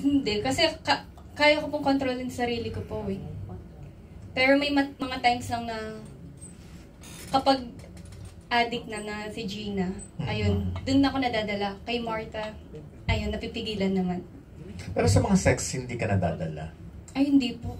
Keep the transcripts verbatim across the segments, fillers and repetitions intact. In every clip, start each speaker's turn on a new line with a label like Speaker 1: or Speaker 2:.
Speaker 1: Hindi, kasi ka kaya ko pong kontrolin sa sarili ko po eh. Pero may mat mga times lang na kapag addict na na si Gina, ayun, dun ako nadadala. Kay Martha, ayun, napipigilan naman.
Speaker 2: Pero sa mga sex, hindi ka nadadala?
Speaker 1: Ay, hindi po.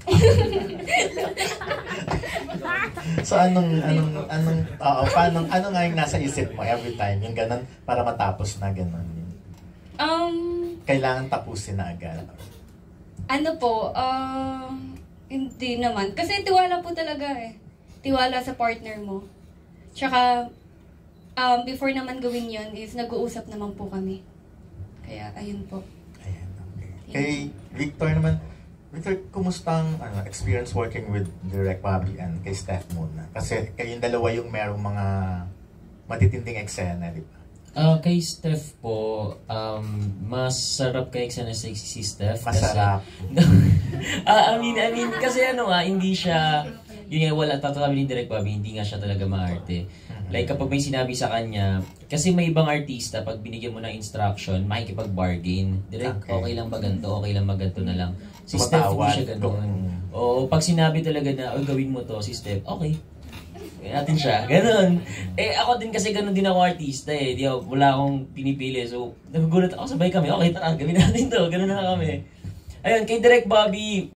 Speaker 2: So anong, anong, anong, oo, paano, ano nga yung nasa isip mo every time? Yung ganun, para matapos na ganun?
Speaker 1: Um,
Speaker 2: Kailangan tapusin na agad?
Speaker 1: Ano po, uh, hindi naman. Kasi tiwala po talaga eh. Tiwala sa partner mo. Tsaka, um, before naman gawin yun is nag-uusap naman po kami. Kaya, ayun po.
Speaker 2: Ayan, okay. Kay Victor naman, Victor, kumusta ang ano, experience working with Direk Bobby and kay Steph muna? Kasi kayong dalawa yung merong mga matitinding eksena, di ba?
Speaker 3: Uh, kay Steph po, um, masarap kay eksena si, si Steph.
Speaker 2: Masarap.
Speaker 3: Kasi, uh, I mean, I mean, kasi ano nga, hindi siya, yun nga, wala, tatabi ni Direk Bobby, hindi nga siya talaga maarte. Like kapag may sinabi sa kanya, kasi may ibang artista, pag binigyan mo ng instruction, makikipag-bargain. Direk, okay. okay lang ba ganito, okay lang ba ganito na lang. Si Steph, hindi siya ganun. O pag sinabi talaga na, oh, gawin mo to, si Steph, okay. Gawin natin siya. Ganun. Eh ako din kasi ganun din ako artista eh. Di ako, wala akong pinipili. So, nagugulat ako, sabay kami, okay, tara, gawin natin to. Ganun na kami. Ayun, kay Direk Bobby,